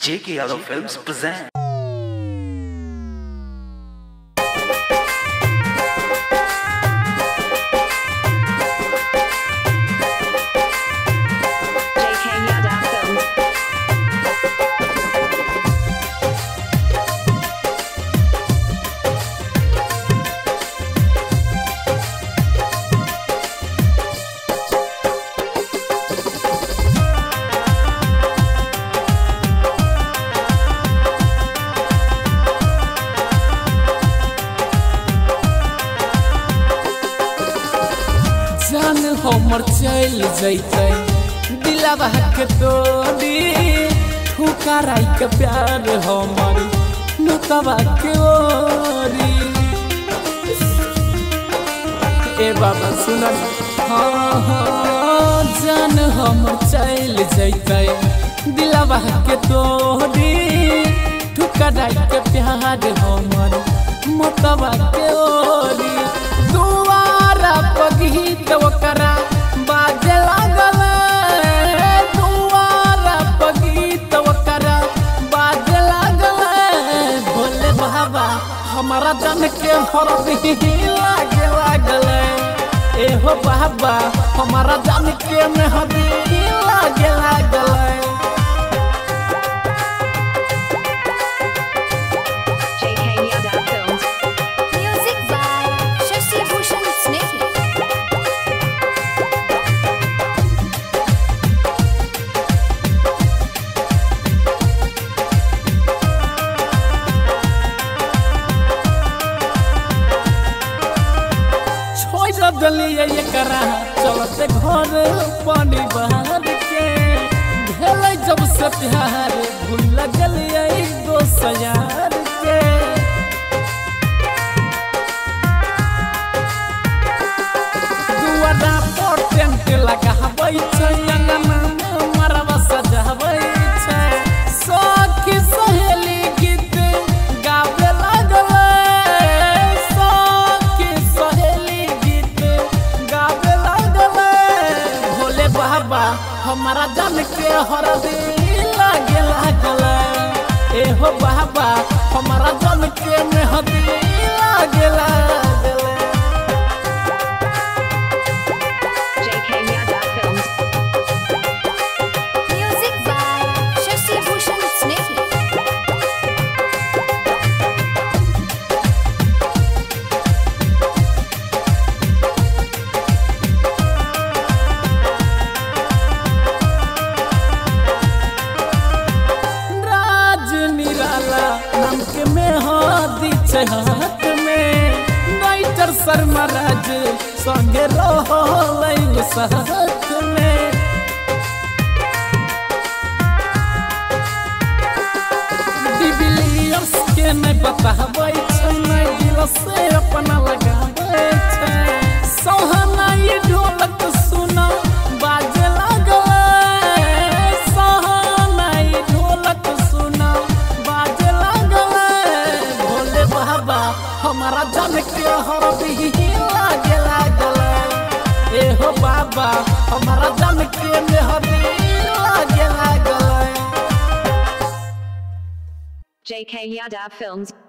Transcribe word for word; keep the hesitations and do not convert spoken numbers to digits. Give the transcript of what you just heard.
J K Yadav Films present. हमर चल जैते दिलवा के तोड़ी ठुकराई के प्यार हमर नतवा के ओरी ए बाबा सुन हाँ हाँ जान हमर चल जैते दिलवा के तोड़ी ठुकराई के प्यार हमर नतवा के ओरी दुआरा पगीत ओकरा बाजे लागल दुआरा पगीत ओकरा बाजे लागल भोले बाबा हमारा जन के हरदी लागे लागल एहो बाबा हमारा जन के मेहदी लागे लागल दलिए एकरा चलते घर पानी बहार के भेल जब से प्यार भूल गलिए दोस्त यार के दुआरा पर टेंट लगाबै छै अंगना में मरवा सजाबै छै सखी सहेली गीत गावे लागल हमारा जन के हरदी लागे लागल एहो बाबा हमारा जन के मेहदी लागे लागल J K Yadav Films. Music by Shashi Bhushan Snehhi. हाथ में नाइटर शर्मा राज संगे रहल साथ में डिबिलियर्स के नहीं बताबै छै नहीं दिल से अपना लगाबै छै सोहना ये ढोलक सुना बाजे लागल सोहना ये ढोलक सुना बाजे लागल भोले बाबा हमारा जन के हरदी लागे लागल एहो बाबा हमारा जन के मेहदी लागे लागल J K Yadav Films.